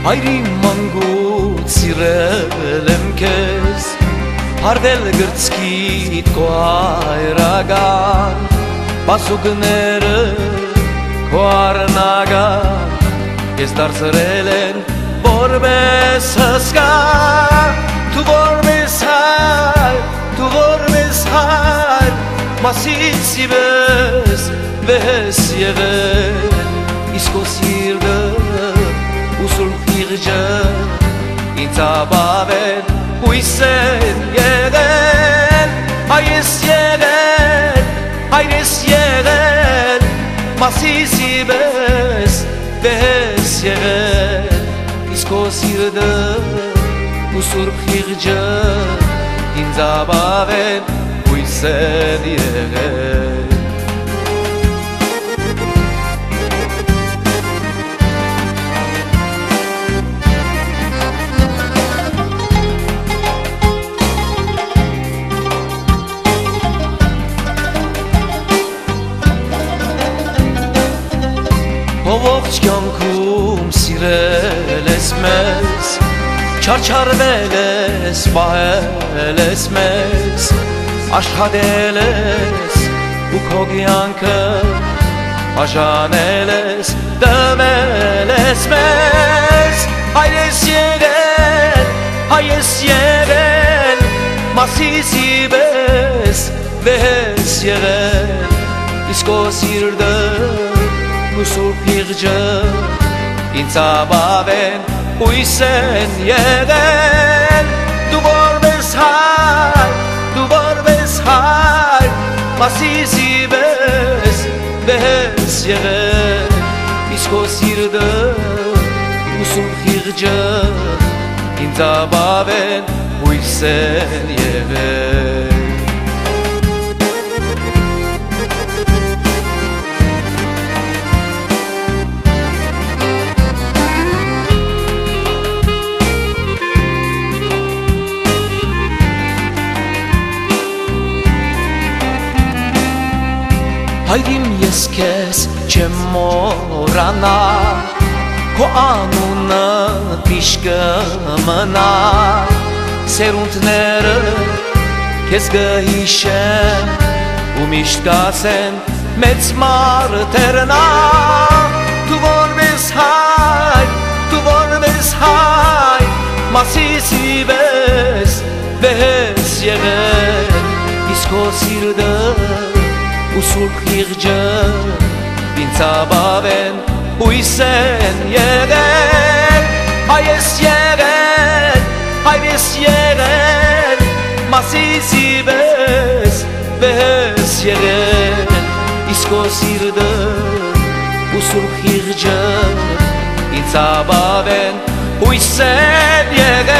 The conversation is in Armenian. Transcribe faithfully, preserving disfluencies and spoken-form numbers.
Հայրի մանգուց սիրել եմ քեզ, հարվել գրծքիդ քո այրագան, բասուկները քո առնագան, ես դարձրել են որպես հսկա, դու որպես հայր, դու որպես հայր, մասից իվես վես եղել, իսկ քո սիրտը ուսուլ խիղճը ինձ ապավեն հույս են եղել, հայ ես եղել, հայր ես եղել, մասից իվես վես եղել, իսկ քո սիրտը ուսուլ խիղճը ինձ ապավեն հույս են եղել. Ողջ կյանքում սիրել ես մեզ, չարչարվել ես, պահել ես մեզ, աշխատել ես ու քո կյանքը բաժանել ես, տվել ես մեզ, հայր ես եղել, հայր ես եղել, մասից իվես վես եղել, իսկ քո սիրտը ուսուլ խիղճը ինձ ապավեն հույս են եղել, դու որպես հայր, դու որպես հայր, մասից իվես վես եղել, իսկ քո սիրտը ուսուլ խիղճը ինձ ապավեն հույս են եղել. Հայրիմ ես քեզ չեմ մոռանա, քո անունը միշտ կմնա, սերունդները քեզ կհիշեն ու միշտ կասեն մեծ մարտերն ա, դու որպես հայր, դու որպես հայր, մասից իվես վես եղել, իսկ քո սիրտը ուսուլ խիղճը ինձ ապավեն հույս են եղել, հայ ես եղել, հայր ես եղել, մասից իվես վես եղել, իսկ քո սիրտը ուսուլ խիղճը ինձ ապավեն հույս են եղել.